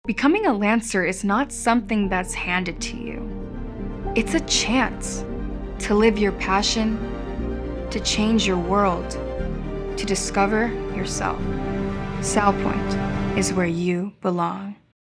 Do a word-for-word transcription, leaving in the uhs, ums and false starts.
Becoming a Lancer is not something that's handed to you. It's a chance to live your passion, to change your world, to discover yourself. Salpointe is where you belong.